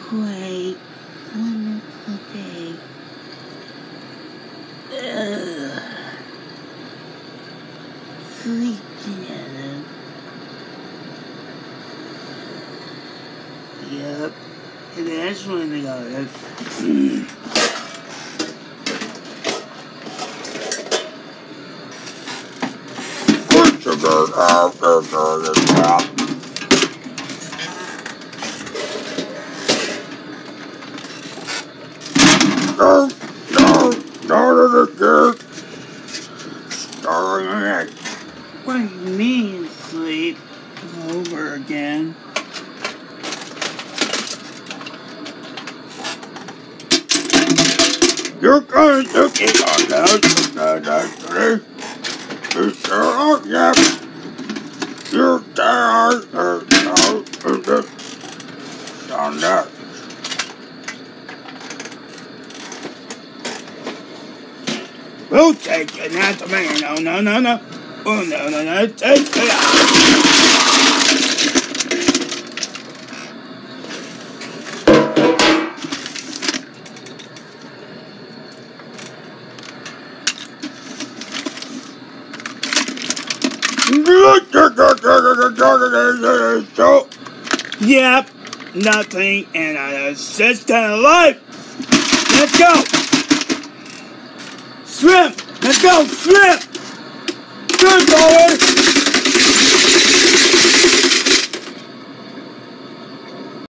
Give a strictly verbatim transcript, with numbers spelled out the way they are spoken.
great, wonderful day. Ugh. Sleep together. Yep. And that's when they go. Mm. Put your bird out there, the top. No, no, no, no, no, no. What do you mean, sleep over again? You're going to get on that. You sure are, yep. You're tired. On that. We'll take it, not the man. No, no, no, no. Oh, no, no, no. Take it. Yep, nothing, and I just kind of life. Let's go. Swim. Let's go. Swim. Good boy.